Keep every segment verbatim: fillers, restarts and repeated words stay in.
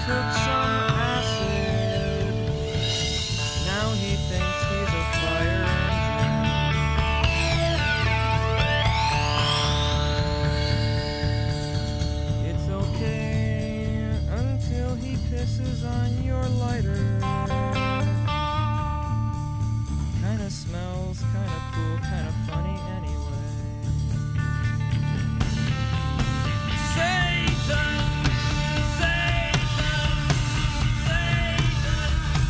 took some acid. Now he thinks he's a fire engine. It's okay until he pisses on your lighter. Kinda smells kinda cool, kinda funny anyway. Satan! Satan! Satan!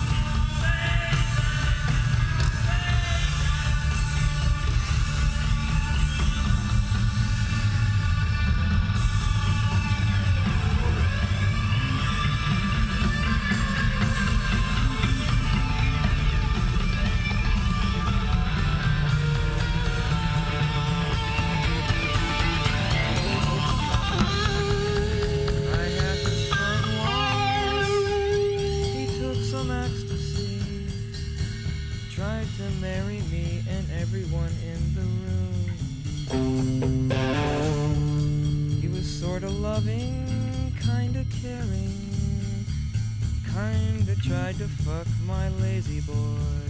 Tried to marry me and everyone in the room. He was sorta loving, kinda caring, kinda tried to fuck my lazy boy.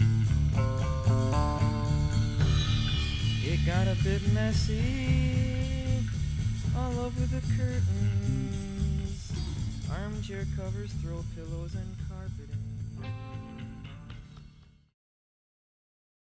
It got a bit messy all over the curtains, armchair covers, throw pillows and